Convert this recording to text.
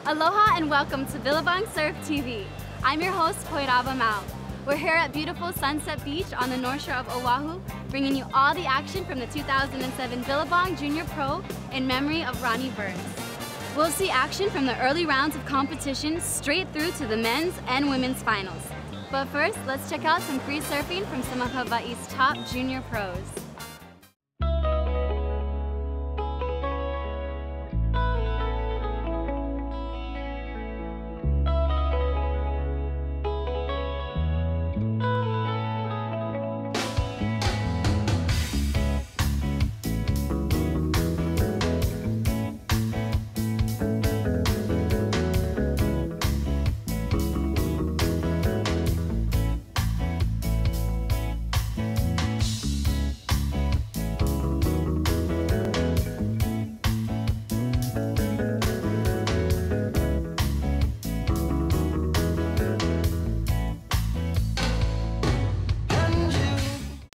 Aloha and welcome to Billabong Surf TV. I'm your host, Koiraba Mao. We're here at beautiful Sunset Beach on the north shore of Oahu, bringing you all the action from the 2007 Billabong Junior Pro in memory of Ronnie Burns. We'll see action from the early rounds of competition straight through to the men's and women's finals. But first, let's check out some free surfing from some of Hawaii's top junior pros.